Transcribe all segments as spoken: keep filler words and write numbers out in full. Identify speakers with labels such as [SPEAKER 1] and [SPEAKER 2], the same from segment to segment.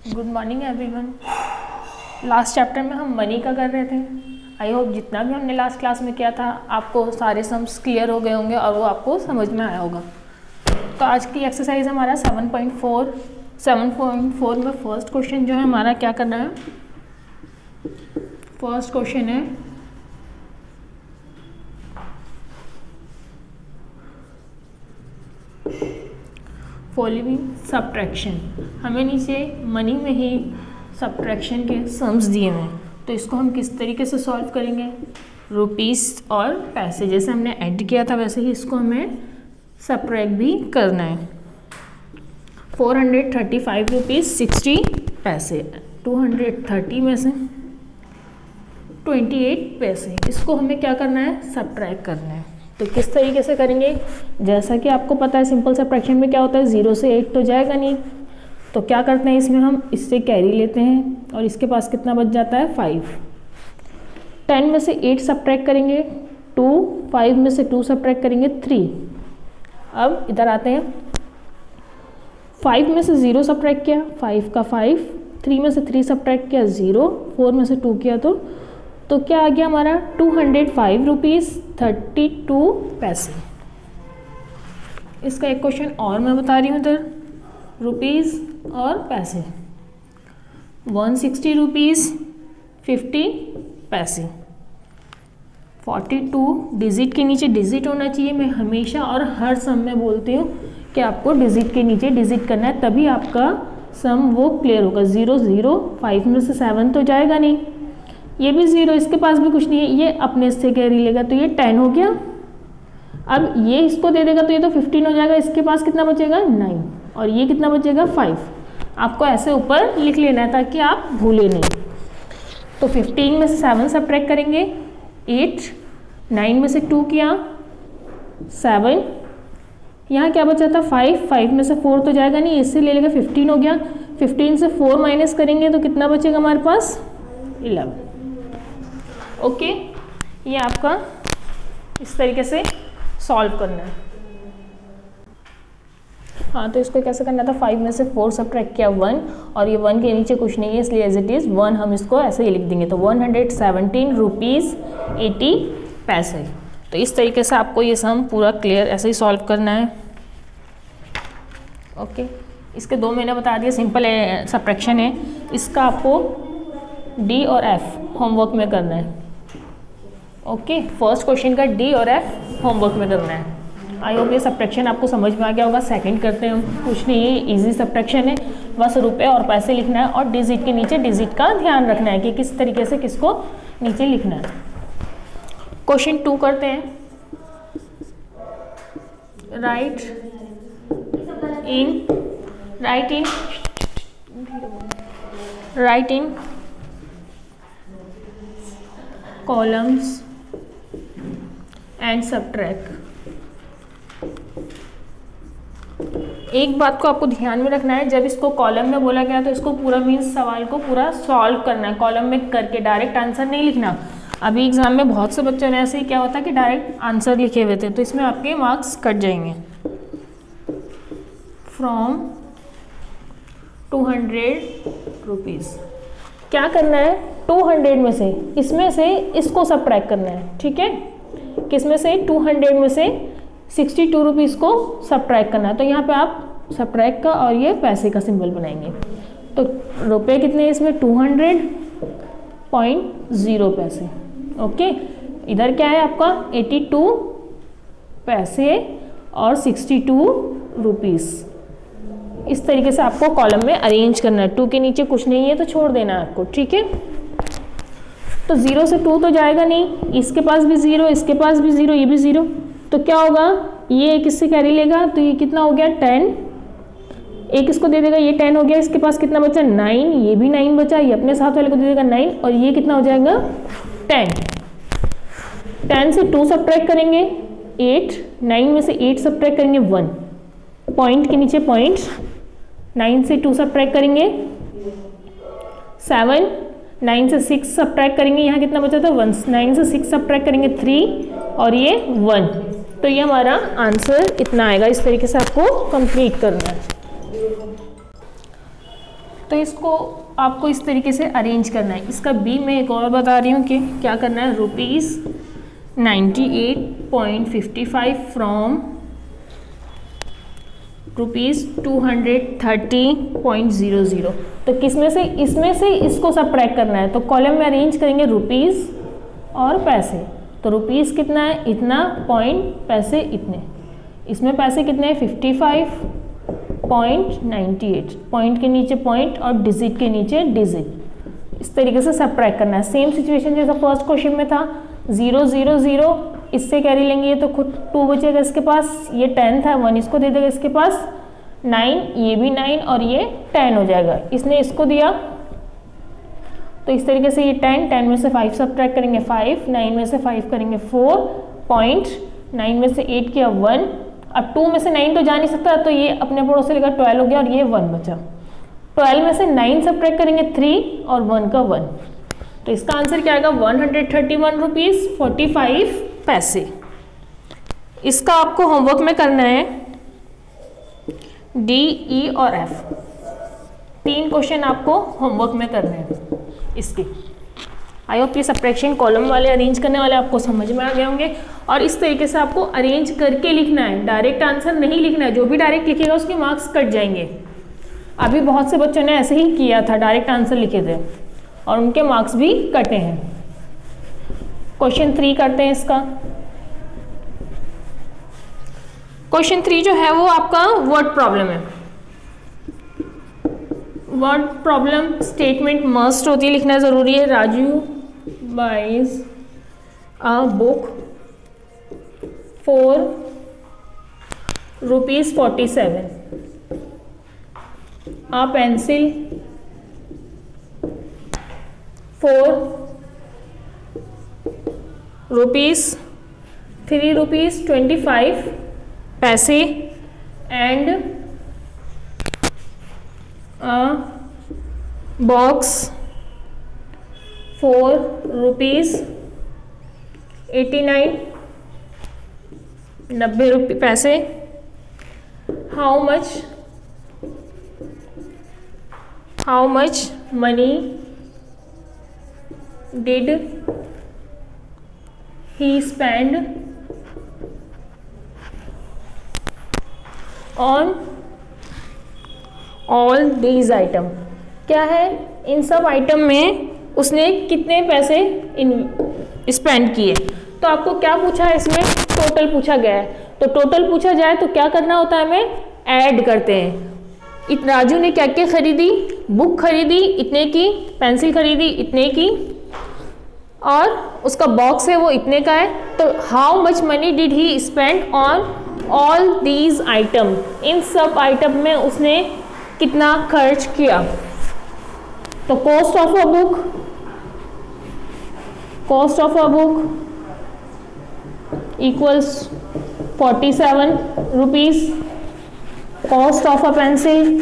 [SPEAKER 1] Good morning everyone. Last chapter में हम money का कर रहे थे। आई होप जितना भी हमने लास्ट क्लास में किया था आपको सारे सम्स क्लियर हो गए होंगे और वो आपको समझ में आया होगा। तो आज की एक्सरसाइज हमारा seven point four seven point four में फर्स्ट क्वेश्चन जो है हमारा क्या करना है। फर्स्ट क्वेश्चन है फॉलोइंग सब्ट्रैक्शन। हमें नीचे मनी में ही सब्ट्रैक्शन के सम्स दिए हुए हैं, तो इसको हम किस तरीके से सॉल्व करेंगे। रुपीस और पैसे जैसे हमने ऐड किया था वैसे ही इसको हमें सब्ट्रैक्ट भी करना है। Four hundred thirty five rupees sixty पैसे, टू हंड्रेड थर्टी में से ट्वेंटी एट पैसे, इसको हमें क्या करना है, सब्ट्रैक्ट करना है। तो किस तरीके से करेंगे, जैसा कि आपको पता है सिंपल सब्ट्रैक्शन में क्या होता है, जीरो से एट तो जाएगा नहीं, तो क्या करते हैं इसमें हम इससे कैरी लेते हैं और इसके पास कितना बच जाता है, फाइव। टेन में से एट सब्ट्रैक्ट करेंगे टू, फाइव में से टू सब्ट्रैक्ट करेंगे थ्री। अब इधर आते हैं, फाइव में से ज़ीरो सब्ट्रैक्ट किया, फाइव का फाइव, थ्री में से थ्री सब्ट्रैक्ट किया ज़ीरो, फोर में से टू किया तो तो क्या आ गया हमारा two hundred five rupees thirty two पैसे। इसका एक क्वेश्चन और मैं बता रही हूँ इधर, रुपीज़ और पैसे, वन सिक्सटी रुपीज़ फिफ्टी पैसे। फोर्टी टू डिजिट के नीचे डिजिट होना चाहिए। मैं हमेशा और हर सम में बोलती हूँ कि आपको डिजिट के नीचे डिजिट करना है, तभी आपका सम वो क्लियर होगा। ज़ीरो ज़ीरो, फाइव में से सेवन तो जाएगा नहीं, ये भी ज़ीरो, इसके पास भी कुछ नहीं है, ये अपने से कैरी लेगा तो ये टेन हो गया। अब ये इसको दे देगा तो ये तो फिफ्टीन हो जाएगा, इसके पास कितना बचेगा, नाइन, और ये कितना बचेगा, फाइव। आपको ऐसे ऊपर लिख लेना है ताकि आप भूले नहीं। तो फिफ्टीन में से सेवन सब्ट्रैक्ट करेंगे, एट, नाइन में से टू किया, सेवन, यहाँ क्या बचा था, फाइव, फाइव में से फोर तो जाएगा नहीं, इससे ले लेगा, फिफ्टीन हो गया। फिफ्टीन से फोर माइनस करेंगे तो कितना बचेगा हमारे पास, इलेवन। ओके, ये आपका इस तरीके से सॉल्व करना है। हाँ, तो इसको कैसे करना था, फाइव में से फोर सब्ट्रैक्ट किया वन, और ये वन के नीचे कुछ नहीं है इसलिए एज इट इज़ वन हम इसको ऐसे ही लिख देंगे। तो one hundred seventeen rupees eighty पैसे। तो इस तरीके से आपको ये सम पूरा क्लियर ऐसे ही सॉल्व करना है। ओके, इसके दो मैंने बता दिए, सिंपल सब्ट्रैक्शन है। इसका आपको डी और एफ होमवर्क में करना है। ओके, फर्स्ट क्वेश्चन का डी और एफ होमवर्क में करना है। आई होप ये सब्ट्रैक्शन आपको समझ में आ गया होगा। सेकंड करते हैं हम, कुछ नहीं है, इजी सब्ट्रैक्शन है, बस रुपए और पैसे लिखना है और डिजिट के नीचे डिजिट का ध्यान रखना है कि किस तरीके से किसको नीचे लिखना है। क्वेश्चन टू करते हैं, write in write in write in columns and subtract. एक बात को आपको ध्यान में रखना है, जब इसको कॉलम में बोला गया तो इसको पूरा मीन्स सवाल को पूरा सॉल्व करना है, कॉलम में करके डायरेक्ट आंसर नहीं लिखना। अभी एग्जाम में बहुत से बच्चों ने ऐसे ही क्या होता है कि डायरेक्ट आंसर लिखे हुए थे, तो इसमें आपके मार्क्स कट जाएंगे। फ्रॉम टू हंड्रेड रुपीज़ क्या करना है, टू हंड्रेड में से इसमें से इसको सब्ट्रैक्ट करना है, ठीक है। किस में से, टू हंड्रेड में से सिक्सटी टू रुपीज़ को सब्ट्रैक्ट करना है। तो यहाँ पे आप सब्ट्रैक्ट का और ये पैसे का सिंबल बनाएंगे। तो रुपए कितने हैं इसमें, टू हंड्रेड पॉइंट ज़ीरो पैसे। ओके, इधर क्या है आपका एटी टू पैसे और सिक्सटी टू रुपीज़। इस तरीके से आपको कॉलम में अरेंज करना है। टू के नीचे कुछ नहीं है तो छोड़ देना है आपको, ठीक है। तो ज़ीरो से टू तो जाएगा नहीं, इसके पास भी ज़ीरो, इसके पास भी ज़ीरो, ये भी ज़ीरो, तो क्या होगा, ये किससे कैरी लेगा, तो ये कितना हो गया, टेन। एक इसको दे देगा, ये टेन हो गया, इसके पास कितना बचा, नाइन, ये भी नाइन बचा, ये अपने साथ वाले को दे देगा नाइन, और ये कितना हो जाएगा, टेन। टेन से टू सब्ट्रैक्ट करेंगे, एट, नाइन में से एट सब्ट्रैक्ट करेंगे, वन, पॉइंट के नीचे पॉइंट, नाइन से टू सब्ट्रैक्ट करेंगे, सेवन, नाइन से सिक्स सब्ट्रैक्ट करेंगे, यहाँ कितना बचा था, वन, नाइन से सिक्स सब्ट्रैक्ट करेंगे, थ्री, और ये वन। तो ये हमारा आंसर इतना आएगा। इस तरीके से आपको कंप्लीट करना है। तो इसको आपको इस तरीके से अरेंज करना है। इसका बी मैं एक और बता रही हूँ कि क्या करना है, rupees ninety eight point fifty five from rupees two hundred thirty point zero zero. तो किस में से, इसमें से इसको सबट्रैक्ट करना है। तो कॉलम में अरेंज करेंगे रुपीज़ और पैसे। तो रुपीज़ कितना है, इतना, पॉइंट, पैसे इतने। इसमें पैसे कितने हैं, fifty five point ninety eight, point के नीचे पॉइंट और डिजिट के नीचे डिजिट। इस तरीके से सबट्रैक्ट करना है। सेम सिचुएशन जैसा फर्स्ट क्वेश्चन में था, ज़ीरो ज़ीरो ज़ीरो, इससे कैरी लेंगे ये तो खुद टू बचेगा इसके पास, ये टेन था, वन इसको दे देगा इसके पास, नाइन, ये भी नाइन और ये टेन हो जाएगा। इसने इसको दिया तो इस तरीके से ये टेन, टेन में से फाइव सबट्रैक्ट करेंगे फाइव, नाइन में से फाइव करेंगे फोर, पॉइंट, नाइन में से एट किया वन। अब टू में से नाइन तो जा नहीं सकता, तो ये अपने पड़ोस से लेकर ट्वेल्व हो गया और ये वन बचा। ट्वेल्व में से नाइन सबट्रैक्ट करेंगे थ्री और वन का वन। तो इसका आंसर क्या आएगा, one hundred thirty one rupees forty five पैसे। इसका आपको होमवर्क में करना है डी, ई और एफ, तीन क्वेश्चन आपको होमवर्क में करने हैं इसके। आई होप ये सब्ट्रैक्शन कॉलम वाले अरेंज करने वाले आपको समझ में आ गए होंगे। और इस तरीके से आपको अरेंज करके लिखना है, डायरेक्ट आंसर नहीं लिखना है। जो भी डायरेक्ट लिखेगा उसके मार्क्स कट जाएंगे। अभी बहुत से बच्चों ने ऐसे ही किया था, डायरेक्ट आंसर लिखे थे और उनके मार्क्स भी कटे हैं। क्वेश्चन थ्री करते हैं इसका। क्वेश्चन थ्री जो है वो आपका वर्ड प्रॉब्लम है। वर्ड प्रॉब्लम स्टेटमेंट मस्ट होती है, लिखना ज़रूरी है। Raju buys a book for rupees forty seven, a pencil for rupees three rupees twenty five पैसे and a box for rupees eighty nine, नब्बे रुपये पैसे। How much how much money did he spend on all these item. क्या है, इन सब item में उसने कितने पैसे इन स्पेंड किए। तो आपको क्या पूछा है, इसमें टोटल पूछा गया है। तो टोटल पूछा जाए तो क्या करना होता है, हमें ऐड करते हैं। इत राजू ने क्या क्या खरीदी, बुक खरीदी इतने की, पेंसिल खरीदी इतने की, और उसका बॉक्स है वो इतने का है। तो how much money did he spend on all these item, इन सब आइटम में उसने कितना खर्च किया। तो cost of a book, cost of a book equals forty seven rupees, cost of a pencil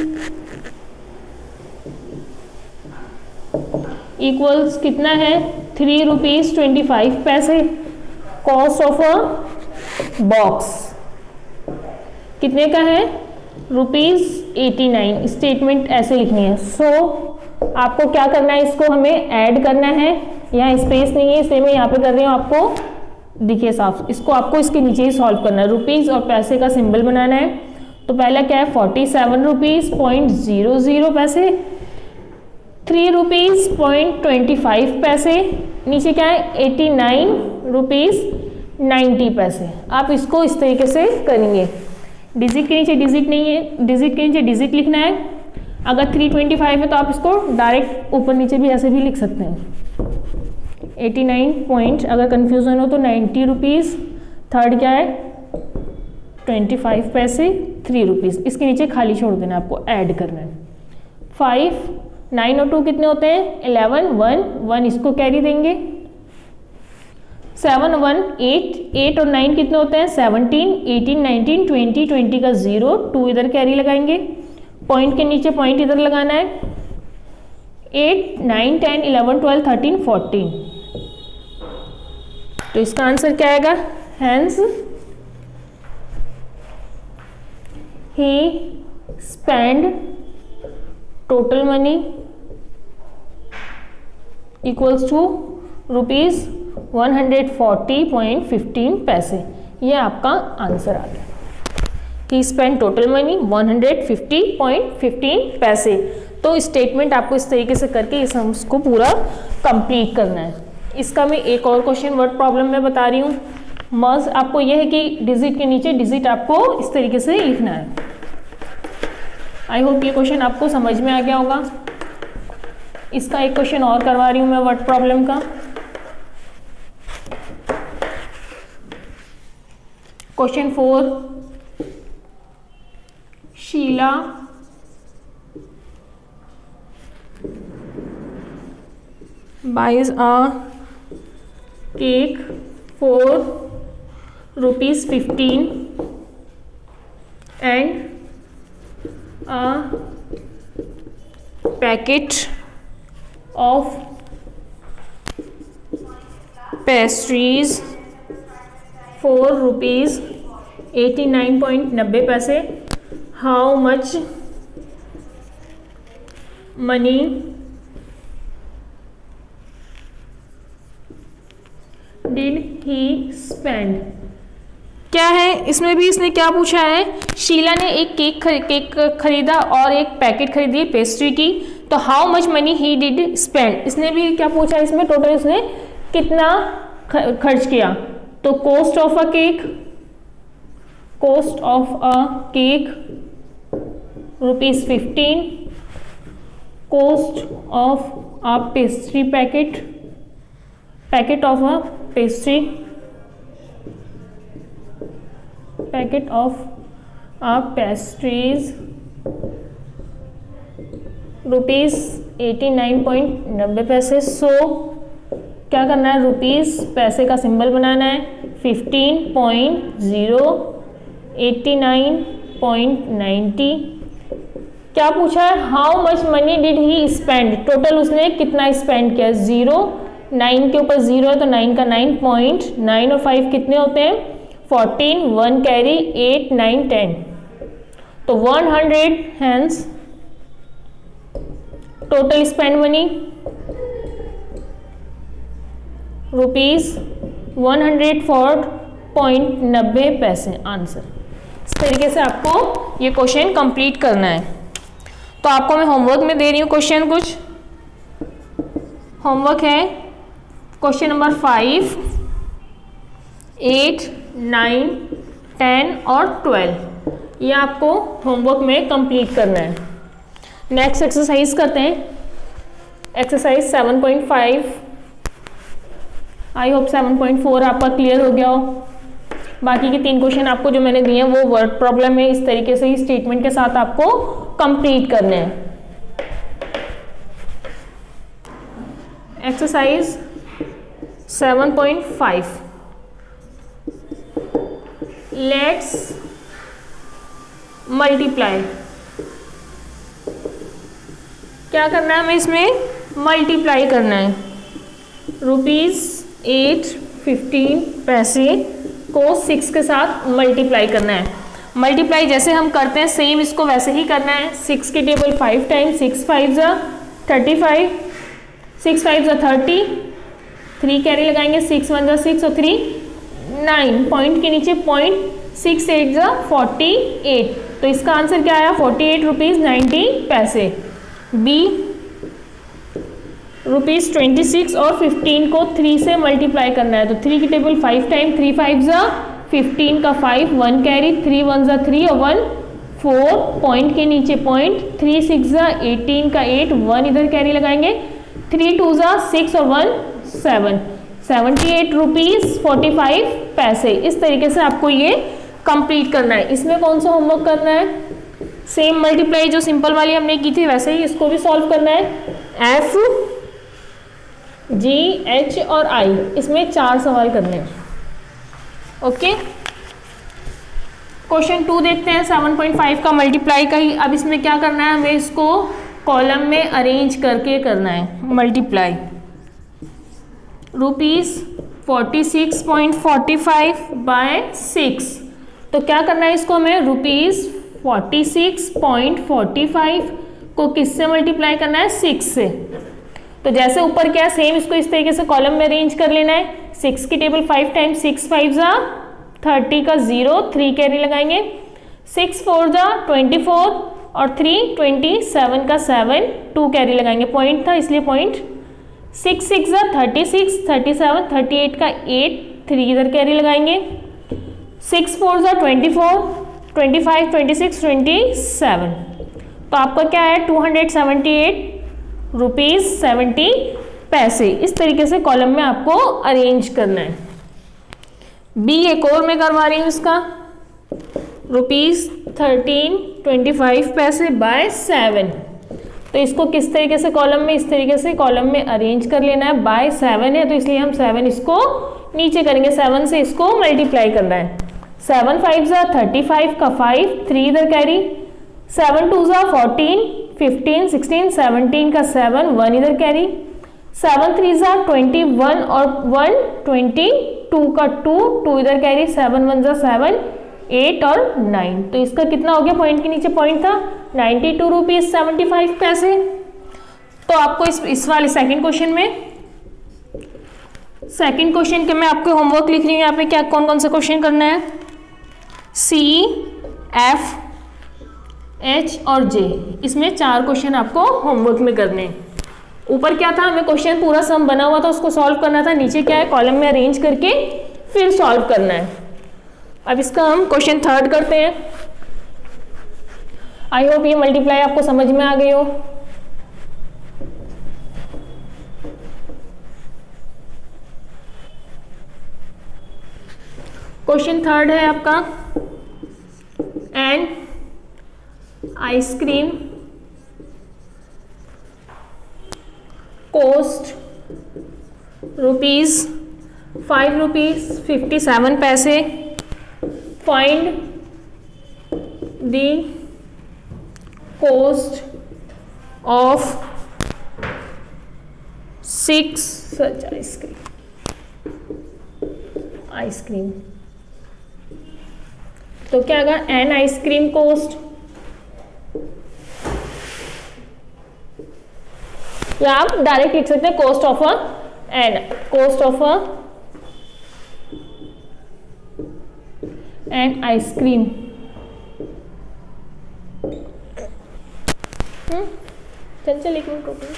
[SPEAKER 1] equals कितना है, थ्री रुपीज ट्वेंटी फाइव पैसे, कॉस्ट ऑफ अ बॉक्स कितने का है, रुपीज़ एटी नाइन। स्टेटमेंट ऐसे लिखनी है। सो so, आपको क्या करना है, इसको हमें ऐड करना है। यहाँ स्पेस नहीं है इसलिए मैं यहाँ पे कर रही हूँ, आपको दिखे साफ। इसको आपको इसके नीचे ही सॉल्व करना है। रुपीज़ और पैसे का सिंबल बनाना है। तो पहला क्या है, forty seven rupees point zero zero पैसे, three rupees point twenty five पैसे, नीचे क्या है, एटी नाइन रुपीज़ नाइन्टी पैसे। आप इसको इस तरीके से करेंगे। डिजिट के नीचे डिजिट नहीं है, डिजिट के नीचे डिजिट लिखना है। अगर थ्री ट्वेंटी फाइव है तो आप इसको डायरेक्ट ऊपर नीचे भी ऐसे भी लिख सकते हैं। एटी नाइन पॉइंट, अगर कन्फ्यूजन हो तो नाइन्टी रुपीज़, थर्ड क्या है ट्वेंटी फाइव पैसे, थ्री रुपीज़। इसके नीचे खाली छोड़ देना, आपको ऐड करना है। फाइव, नाइन और टू कितने होते हैं, इलेवन, वन, वन इसको कैरी देंगे। सेवन, वन, एट, एट और नाइन कितने होते हैं, seventeen, eighteen, nineteen, twenty, twenty का जीरो, टू इधर कैरी लगाएंगे, पॉइंट के नीचे पॉइंट इधर लगाना है। Eight, nine, ten, eleven, twelve, thirteen, fourteen. तो इसका आंसर क्या आएगा, hence he spend total money equals to rupees one hundred forty point fifteen पैसे। ये आपका आंसर आ गया। He spend total money one hundred fifty point fifteen पैसे। तो स्टेटमेंट आपको इस तरीके से करके इस हमको पूरा कंप्लीट करना है। इसका मैं एक और क्वेश्चन वर्ड प्रॉब्लम में बता रही हूँ। मर्ज आपको यह है कि डिजिट के नीचे डिजिट आपको इस तरीके से लिखना है। आई होप ये क्वेश्चन आपको समझ में आ गया होगा। इसका एक क्वेश्चन और करवा रही हूँ मैं वर्ड प्रॉब्लम का। Question four, Sheela buys a cake for rupees fifteen and a packet of pastries for rupees eighty nine point नब्बे पैसे। How much money did he spend. क्या है इसमें भी, इसने क्या पूछा है, शीला ने एक केक खरी, केक खरीदा और एक पैकेट खरीदी पेस्ट्री की, तो how much money he did spend. इसने भी क्या पूछा है, इसमें टोटल इसने कितना खर्च किया। तो cost of a cake, cost of a cake rupees fifteen, cost of a pastry packet, packet of a pastry, packet of a pastries rupees eighty nine point नब्बे पैसे। सो क्या करना है, रुपीज पैसे का सिंबल बनाना है, fifteen point zero eighty nine point ninety. क्या पूछा है, how much money did he spend, total उसने कितना स्पेंड किया। जीरो, नाइन के ऊपर जीरो है तो नाइन का नाइन पॉइंट, नाइन और फाइव कितने होते हैं, fourteen, one carry, eight, nine, ten, तो one hundred, hence total spend money rupees one hundred four point नब्बे पैसे। आंसर। इस तरीके से आपको ये क्वेश्चन कंप्लीट करना है। तो आपको मैं होमवर्क में दे रही हूँ क्वेश्चन कुछ। होमवर्क है question number five, eight, nine, ten और ट्वेल्व। ये आपको होमवर्क में कंप्लीट करना है। नेक्स्ट एक्सरसाइज करते हैं, exercise seven point five. I hope seven point four आपका क्लियर हो गया हो। बाकी के तीन क्वेश्चन आपको जो मैंने दिए हैं वो वर्ड प्रॉब्लम है, इस तरीके से ही स्टेटमेंट के साथ आपको कंप्लीट करने हैं। Exercise seven point five, let's multiply. क्या करना है हमें, इसमें मल्टीप्लाई करना है। रुपीज एट फिफ्टीन पैसे को सिक्स के साथ मल्टीप्लाई करना है। मल्टीप्लाई जैसे हम करते हैं सेम इसको वैसे ही करना है। सिक्स की table five time, six five ज़ा थर्टी फाइव, सिक्स फाइव ज़ा थर्टी, थ्री कैरी लगाएंगे, सिक्स वन ज़ा सिक्स और थ्री नाइन, पॉइंट के नीचे पॉइंट, सिक्स एट ज़ा फोर्टी एट। तो इसका आंसर क्या आया, फोर्टी एट रुपीज़ नाइन्टी पैसे। बी रुपीज़ ट्वेंटी सिक्स और फिफ्टीन को थ्री से मल्टीप्लाई करना है। तो थ्री की table five time, three five ज़ा फिफ्टीन का five, one carry, three one ज़ा थ्री और वन फोर, पॉइंट के नीचे पॉइंट, थ्री सिक्स ज़ा एटीन का एट, वन इधर कैरी लगाएंगे, थ्री टू ज़ा सिक्स और one seven, seventy eight rupees forty five पैसे। इस तरीके से आपको ये कंप्लीट करना है। इसमें कौन सा होमवर्क करना है, सेम मल्टीप्लाई जो सिंपल वाली हमने की थी वैसे ही इसको भी सॉल्व करना है। एफ, जी, एच और आई, इसमें चार सवाल करने हैं। ओके, क्वेश्चन टू देखते हैं सेवन पॉइंट फाइव का मल्टीप्लाई का ही। अब इसमें क्या करना है, हमें इसको कॉलम में अरेंज करके करना है multiply. Rupees forty six point forty five by six, तो क्या करना है इसको हमें, rupees forty six point forty five को किससे मल्टीप्लाई करना है, सिक्स से। तो जैसे ऊपर क्या है सेम इसको इस तरीके से कॉलम में अरेंज कर लेना है। सिक्स की table five times six five जा थर्टी का जीरो, थ्री कैरी लगाएंगे। सिक्स फोर जा ट्वेंटी फोर और थ्री ट्वेंटी सेवन का सेवन, टू कैरी लगाएंगे, पॉइंट था इसलिए पॉइंट। सिक्स सिक्स जा thirty six, thirty seven, thirty eight का एट, थ्री इधर कैरी लगाएंगे। सिक्स फोर जा twenty four, twenty five, twenty six, twenty seven. तो आपका क्या है two hundred seventy eight rupees seventy पैसे। इस तरीके से कॉलम में आपको अरेंज करना है। बी एक और मैं करवा रही हूँ इसका, रुपीज़ थर्टीन ट्वेंटी फाइव पैसे बाय सेवन। तो इसको किस तरीके से कॉलम में, इस तरीके से कॉलम में अरेंज कर लेना है। बाय सेवन है तो इसलिए हम सेवन इसको नीचे करेंगे, सेवन से इसको मल्टीप्लाई करना है। सेवन फाइव ज़ा थर्टी फाइव का फाइव, थ्री इधर कैरी। सेवन टू ज़ा फोर्टीन, फिफ्टीन, सिक्सटीन, सेवनटीन का सेवन, वन इधर कैरी। सेवन थ्री ज़ा ट्वेंटी वन और वन ट्वेंटी टू का टू, टू इधर कैरी। सेवन वन ज़ा सेवन, एट और नाइन। तो इसका कितना हो गया, पॉइंट के नीचे पॉइंट था, ninety two rupees seventy five पैसे। तो आपको इस इस वाले सेकंड क्वेश्चन में, सेकंड क्वेश्चन के मैं आपको होमवर्क लिख रही हूँ यहाँ पे, क्या कौन कौन सा क्वेश्चन करना है। सी, एफ, एच और जे, इसमें चार क्वेश्चन आपको होमवर्क में करने हैं। ऊपर क्या था, हमें क्वेश्चन पूरा सम बना हुआ था उसको सॉल्व करना था। नीचे क्या है, कॉलम में अरेंज करके फिर सॉल्व करना है। अब इसका हम क्वेश्चन थर्ड करते हैं। आई होप ये मल्टीप्लाई आपको समझ में आ गई हो। क्वेश्चन थर्ड है आपका, and ice cream cost rupees five rupees fifty seven पैसे। Find the cost of six such ice cream ice cream तो क्या होगा, एन आइसक्रीम कोस्ट, या आप डायरेक्ट लिख सकते हैं cost of a an, cost of a an ice cream. चल चल एक मिनट रुको।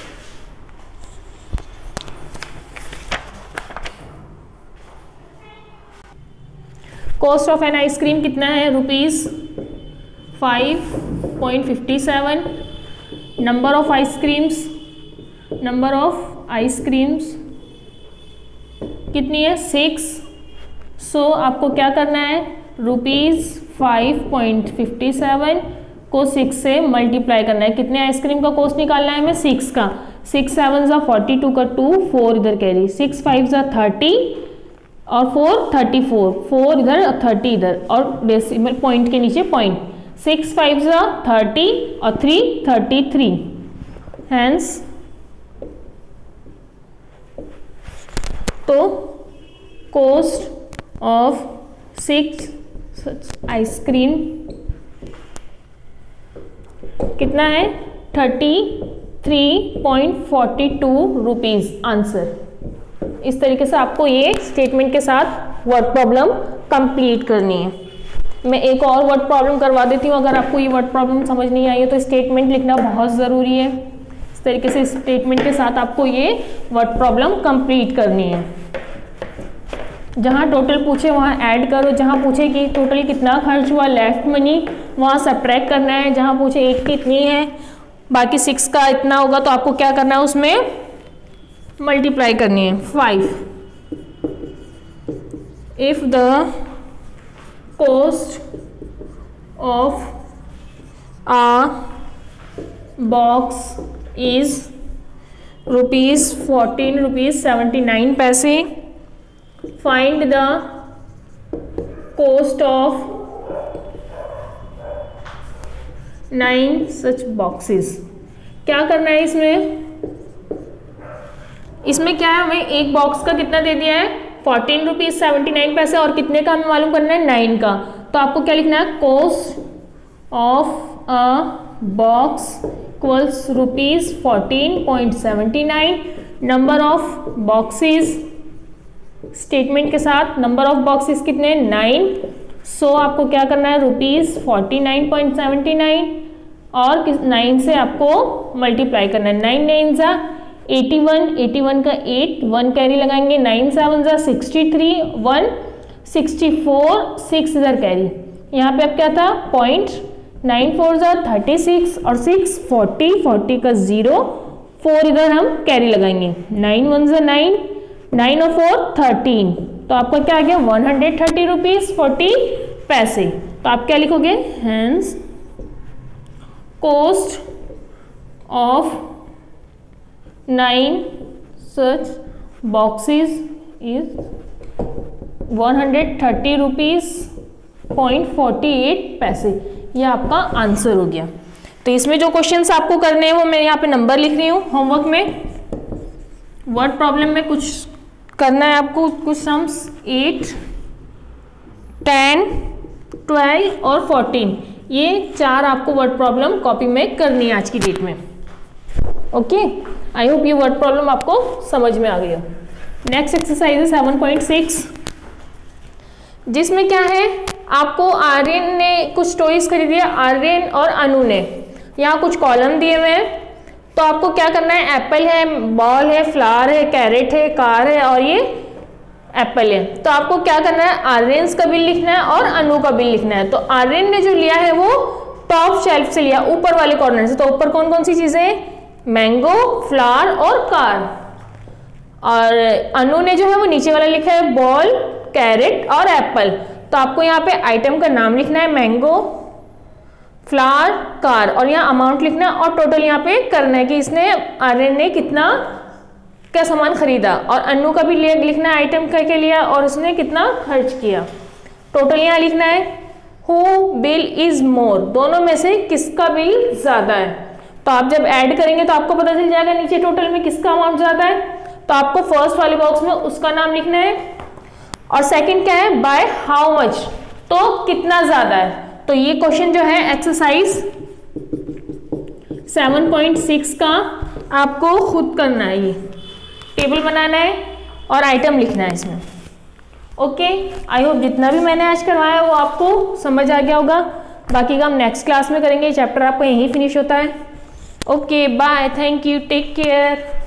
[SPEAKER 1] कॉस्ट ऑफ एन आइसक्रीम कितना है, rupees five point fifty seven. Number of ice creams, number of ice creams कितनी है, सिक्स। सो आपको क्या करना है, rupees five point fifty seven को सिक्स से मल्टीप्लाई करना है। कितने आइसक्रीम का कॉस्ट निकालना है हमें, सिक्स का। सिक्स सेवन ज़ा फोर्टी टू का टू, फोर इधर कैरी। सिक्स फाइव ज़ा थर्टी और फोर थर्टी फोर, फोर इधर थर्टी इधर, और डेसिमल पॉइंट के नीचे पॉइंट। सिक्स फाइव ज़ा थर्टी और थ्री थर्टी थ्री। हैंस तो कॉस्ट ऑफ सिक्स आइसक्रीम कितना है, thirty three point forty two rupees answer. इस तरीके से आपको ये स्टेटमेंट के साथ वर्ड प्रॉब्लम कंप्लीट करनी है। मैं एक और वर्ड प्रॉब्लम करवा देती हूँ, अगर आपको ये वर्ड प्रॉब्लम समझ नहीं आई है तो स्टेटमेंट लिखना बहुत ज़रूरी है। इस तरीके से स्टेटमेंट के साथ आपको ये वर्ड प्रॉब्लम कंप्लीट करनी है। जहाँ टोटल पूछे वहाँ ऐड करो, जहाँ पूछे कि टोटल कितना खर्च हुआ लेफ्ट मनी वहाँ सब्ट्रैक्ट करना है। जहाँ पूछे एट की इतनी है बाकी सिक्स का इतना होगा तो आपको क्या करना है, उसमें मल्टीप्लाई करनी है five. If the cost of a box is rupees fourteen rupees seventy nine पैसे, find the cost of nine such boxes. क्या करना है इसमें, इसमें क्या है, हमें एक बॉक्स का कितना दे दिया है, फोर्टीन रुपीज सेवेंटी नाइन पैसे, और कितने का हमें मालूम करना है, नाइन का। तो आपको क्या लिखना है, cost of a box equals rupees fourteen point seventy nine. Number of boxes statement के साथ नंबर ऑफ बॉक्सेस कितने, नाइन। सो so, आपको क्या करना है, rupees forty nine point seventy nine और नाइन से आपको मल्टीप्लाई करना है। नाइन नाइन ज़ा एटी वन, एटी वन का एट, वन कैरी लगाएंगे, नाइन सेवन ज़ा sixty three, one sixty four, six इधर कैरी, यहाँ पे अब क्या था पॉइंट, नाइन फोर ज़ा थर्टी सिक्स और सिक्स फोर्टी, फोर्टी का ज़ीरो, फोर इधर हम कैरी लगाएंगे, नाइन वन ज़ा नाइन, नाइन और फोर थर्टीन, तो आपका क्या आ गया one hundred thirty rupees forty पैसे। तो आप क्या लिखोगे, hence cost of nine such boxes is one hundred thirty rupees point forty eight पैसे। ये आपका आंसर हो गया। तो इसमें जो क्वेश्चंस आपको करने हैं वो मैं यहाँ पे नंबर लिख रही हूँ। होमवर्क में वर्ड प्रॉब्लम में कुछ करना है आपको, कुछ सम्स एट, टेन, ट्वेल्व और फोर्टीन, ये चार आपको वर्ड प्रॉब्लम कॉपी में करनी है आज की डेट में। ओके, आई होप ये वर्ड प्रॉब्लम आपको समझ में आ गई हो। नेक्स्ट एक्सरसाइज है सेवन पॉइंट सिक्स, जिसमें क्या है, आपको आर्यन ने कुछ स्टोरीज खरीदी है, आर्यन और अनु ने। यहाँ कुछ कॉलम दिए हुए हैं, तो आपको क्या करना है, एप्पल है, बॉल है, फ्लावर है, कैरेट है, कार है और ये एप्पल है। तो आपको क्या करना है, आर्यन का बिल लिखना है और अनु का बिल लिखना है। तो आर्यन ने जो लिया है वो टॉप शेल्फ से लिया, ऊपर वाले कॉर्नर से। तो ऊपर कौन कौन सी चीजें हैं, मैंगो, फ्लावर और कार। और अनु ने जो है वो नीचे वाला लिखा है बॉल, कैरेट और एप्पल। तो आपको यहाँ पे आइटम का नाम लिखना है, मैंगो, फ्लावर, कार, और यहाँ अमाउंट लिखना है और टोटल यहाँ पे करना है कि इसने आर्यन ने कितना क्या सामान खरीदा, और अनु का भी लिखना है आइटम का के लिया और उसने कितना खर्च किया। टोटल यहाँ लिखना है हु बिल इज मोर, दोनों में से किसका बिल ज्यादा है। तो आप जब ऐड करेंगे तो आपको पता चल जाएगा नीचे टोटल में किसका अमाउंट ज्यादा है। तो आपको फर्स्ट वाले बॉक्स में उसका नाम लिखना है, और सेकंड क्या है, बाय हाउ मच, तो कितना ज्यादा है। तो ये क्वेश्चन जो है एक्सरसाइज सेवन पॉइंट सिक्स का आपको खुद करना है, ये टेबल बनाना है और आइटम लिखना है इसमें। ओके, आई होप जितना भी मैंने आज करवाया वो आपको समझ आ गया होगा। बाकी का हम नेक्स्ट क्लास में करेंगे, चैप्टर आपका यहीं फिनिश होता है। Okay, bye, thank you, take care.